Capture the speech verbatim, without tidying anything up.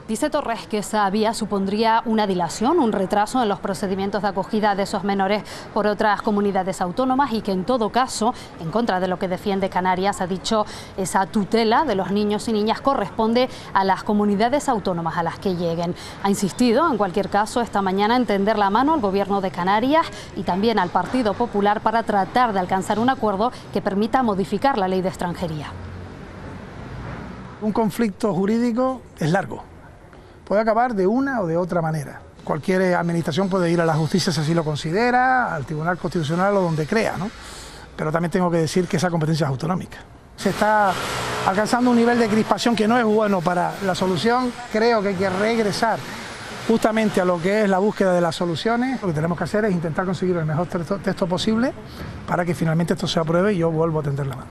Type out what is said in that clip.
Dice Torres que esa vía supondría una dilación, un retraso en los procedimientos de acogida de esos menores por otras comunidades autónomas y que en todo caso, en contra de lo que defiende Canarias, ha dicho esa tutela de los niños y niñas corresponde a las comunidades autónomas a las que lleguen. Ha insistido, en cualquier caso, esta mañana en tender la mano al Gobierno de Canarias y también al Partido Popular para tratar de alcanzar un acuerdo que permita modificar la ley de extranjería. Un conflicto jurídico es largo. Puede acabar de una o de otra manera. Cualquier administración puede ir a la justicia si así lo considera, al Tribunal Constitucional o donde crea, ¿no? Pero también tengo que decir que esa competencia es autonómica. Se está alcanzando un nivel de crispación que no es bueno para la solución. Creo que hay que regresar justamente a lo que es la búsqueda de las soluciones. Lo que tenemos que hacer es intentar conseguir el mejor texto, texto posible para que finalmente esto se apruebe y yo vuelvo a tender la mano.